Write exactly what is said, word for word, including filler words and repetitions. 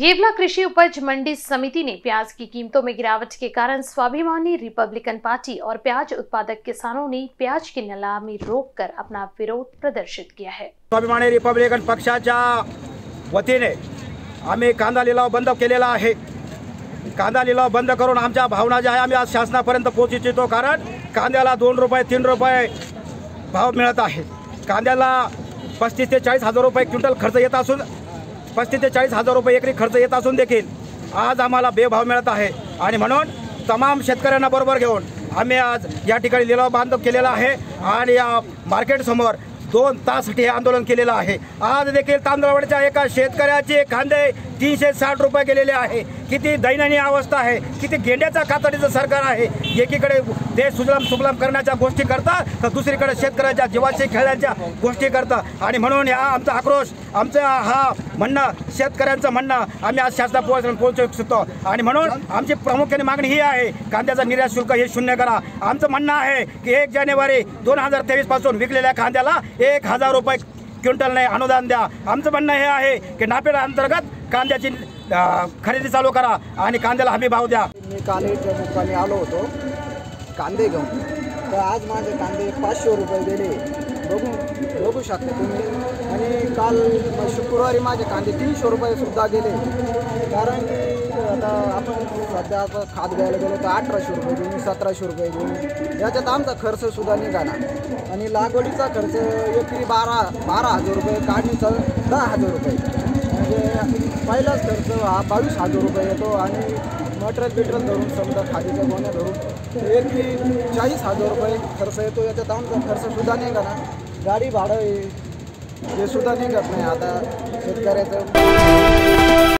येवला कृषि उपज मंडी समिति ने प्याज की कीमतों में गिरावट के कारण स्वाभिमानी रिपब्लिकन पार्टी और प्याज उत्पादक किसानों ने प्याज की नीलामी रोककर अपना विरोध प्रदर्शित किया है। स्वाभिमानी रिपब्लिकन पक्षाच्या वतीने आम्ही कांदा लिलाव बंद केलेला आहे। कांदा लिलाव बंद करून आमच्या भावना ज्या आहे आम्ही आज शासनापर्यंत पोहोचू इच्छितो, कारण कांद्याला दोन रुपये तीन रुपये भाव मिळत आहे। कांद्याला पस्तीस ते चाळीस हजार रुपये क्विंटल खर्च येत असून पस्तीस ते चाळीस हजार रुपये एकरी खर्च येत असून देखील आज आम्हाला बेभाव मिळत आहे आणि म्हणून तमाम शेतकऱ्यांना बरोबर घेऊन आम्ही आज या ठिकाणी लिलाव बंद केलेला आहे आणि या मार्केट समोर दोन ताससाठी आंदोलन केलेलं आहे। आज देखील तांदळवाडीच्या एका शेतकऱ्याचे कांदे तीनशे साठ रुपये गेलेले आहे। किती दयनीय अवस्था आहे, किती गेंड्याचा कातडीचं सरकार आहे। एकीकडे देश सुजलाम सुफलाम करण्याच्या गोष्टी करता तर दुसरीकडे शेतकऱ्याच्या जीवाशी खेळण्याच्या गोष्टी करता आणि म्हणून हा आमचा आक्रोश, आमचा हा म्हणणं, शेतकऱ्यांचं म्हणणं आम्ही आज शासनापर्यंत पोहोचू इच्छितो आणि म्हणून आमची प्रामुख्याने मागणी ही आहे, कांद्याचं निर्यात शुल्क हे शून्य करा। आमचं म्हणणं आहे की एक जानेवारी दोन हजार तेवीस पासून विकलेल्या कांद्याला एक हजार रुपये क्विंटलने अनुदान द्या। आमचं म्हणणं हे आहे की नाफेड अंतर्गत कांद्याची खरेदी चालू करा आणि कांद्याला हमी भाव द्या। मी काल इथे मुक्कामी आलो होतो कांदे घेऊन, तर आज माझे कांदे पाचशे रुपये गेले, बघू बघू शकता तुम्ही। आणि काल शुक्रवारी माझे कांदे तीनशे रुपये सुद्धा गेले, कारण की आता आपण सध्या आता खाद घ्यायला गेलो तर अठराशे रुपये देऊन सतराशे रुपये देऊन याच्यात आमचा खर्चसुद्धा निघाला आणि लागवडीचा खर्च एकरी बारा बारा हजार रुपये, काढणीचा दहा हजार रुपये, म्हणजे पहिलाच खर्च हा बावीस हजार रुपये येतो आणि मटेरियल बिटरेल धरून समजा खादीच्या गोण्या धरून एकरी चाळीस हजार रुपये खर्च येतो। याच्यात आमचा खर्चसुद्धा निघाला, गाडी भाडं हे सुद्धा निघत नाही आता शेतकऱ्याचं।